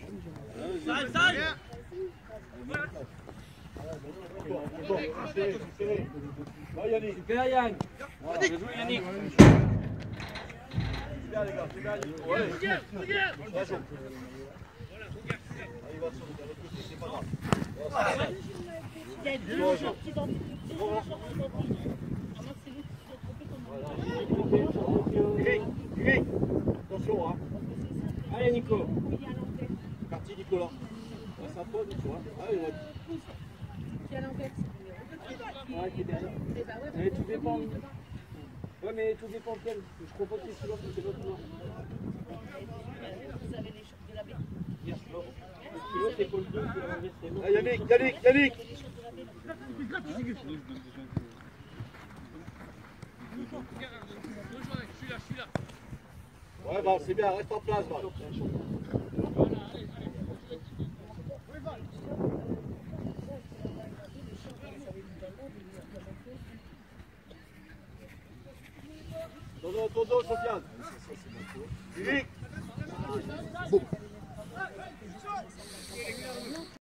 Va Yannick. Super Yann. Bien joué Yannick. Super les gars, c'est bien. Ouais. Il va sur le côté, c'est pas grave. Il y a deux gens qui sont attention hein. Allez Nico. Parti Nicolas. Ça pose, tu vois. Allez, ouais. qui est à l'envers. Ouais, qui est derrière. Mais tout dépend. Ouais, mais tout dépend de quel. Je propose que c'est l'autre, c'est l'autre. Vous avez les choses de la baie. L'autre, c'est Paul 2, c'est l'autre. Yannick. Je suis là. Ouais, bah c'est bien, reste en place. Bah. Ton dos, Sofiane. Yannick.